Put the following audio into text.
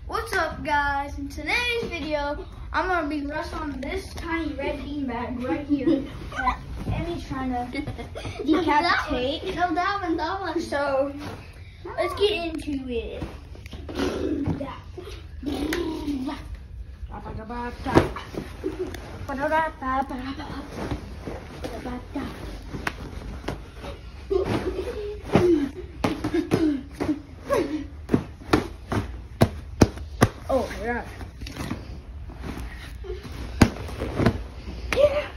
What's up, guys? In today's video, I'm gonna be wrestling this tiny red beanbag right here that Emmy's trying to decapitate. No, that one. So let's get into it. Oh my god. Yeah.